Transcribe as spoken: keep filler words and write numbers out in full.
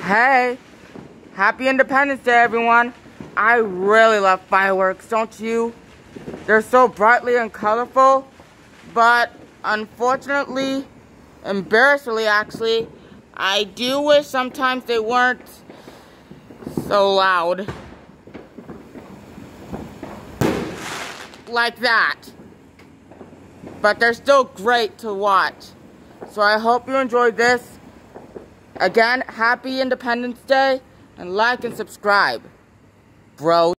Hey, happy Independence Day, everyone. I really love fireworks, don't you? They're so brightly and colorful, but unfortunately, embarrassingly actually, I do wish sometimes they weren't so loud. Like that. But they're still great to watch. So I hope you enjoyed this. Again, happy Independence Day, and like and subscribe, bro.